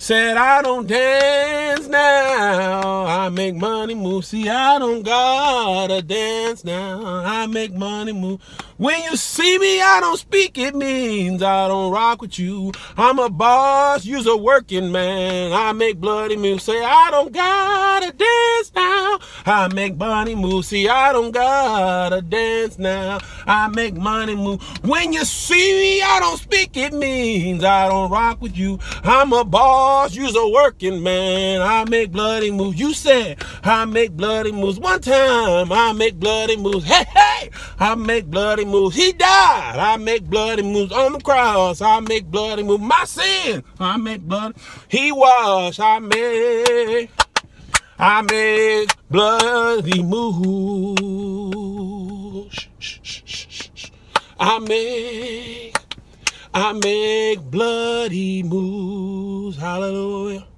Said I don't dance now, I make money move. See, I don't gotta dance now, I make money move. When you see me, I don't speak, it means I don't rock with you. I'm a boss, you's a working man, I make bloody moves. Say I don't gotta dance now, I make money move. See, I don't gotta dance now, I make money move. When you see me, I don't speak, it means I don't rock with you. I'm a boss, you's a working man, I make bloody moves. You said I make bloody moves. One time I make bloody moves. Hey, hey, I make bloody moves. He died, I make bloody moves. On the cross, I make bloody moves. My sin, I make bloody. He washed, I make bloody moves. I make bloody moves. Hallelujah.